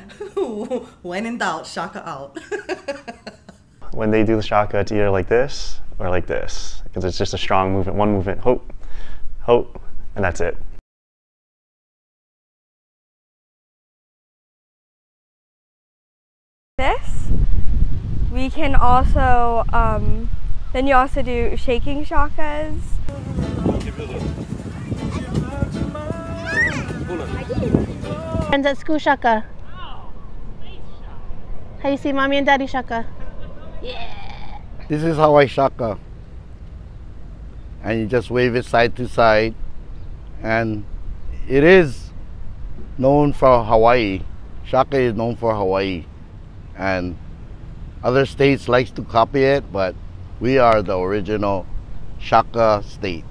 When in doubt, shaka out. When they do the shaka, it's either like this or like this, because it's just a strong movement. One movement, hope, hope, and that's it. This, we can also, then you also do shaking shakas. Friends at school shaka. How you see mommy and daddy shaka? Yeah. This is how I shaka. And you just wave it side to side. And it is known for Hawaii. Shaka is known for Hawaii. And other states likes to copy it, but we are the original shaka state.